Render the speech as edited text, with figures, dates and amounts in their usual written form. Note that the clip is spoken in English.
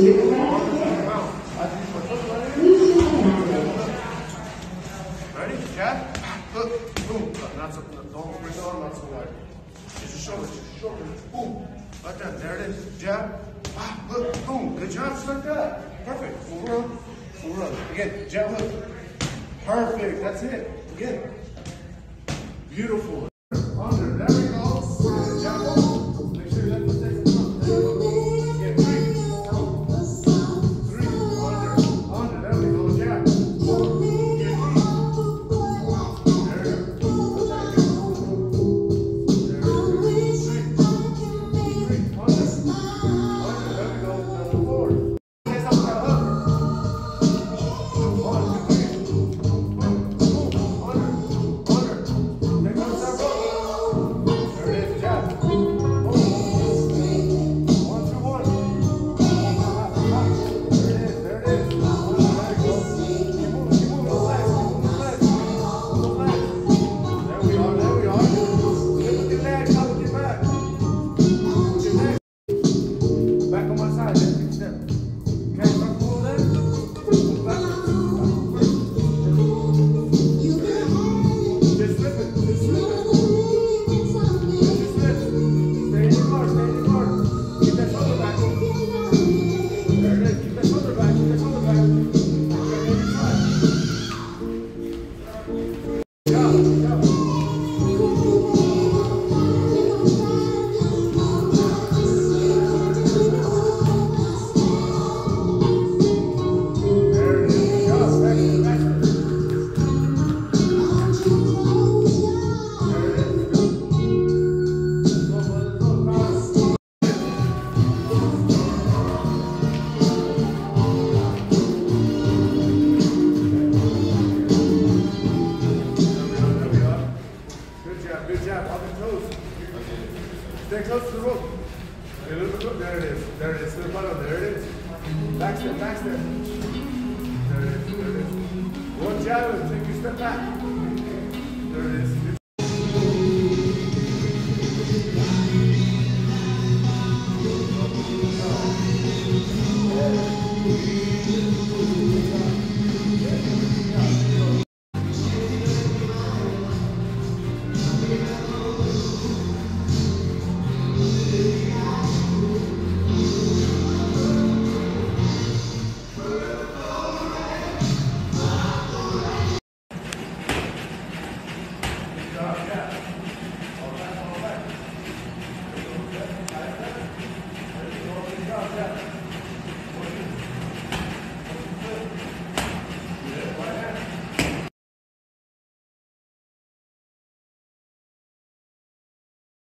Ready? Jab. Hook. Boom. Not so. Don't bring the arm out so wide. Just your shoulders. Just your shoulders. Boom. Like that. There it is. Jab. Hook. Boom. Good job. Just like that. Perfect. Full run. Full run. Again. Jab. Hook. Perfect. That's it. Again. Beautiful. Under. There we go. Jab. Hook. Make sure that foot stays in front. There you go. Again. 3. 3. Under. Under. There we go. Jab. Good job. Up and toes. Stay close to the rope. A little bit. There it is. There it is. To the bottom. There it is. Back step. Back step. There it is. There it is. One jab and take your step back. There it is. Good.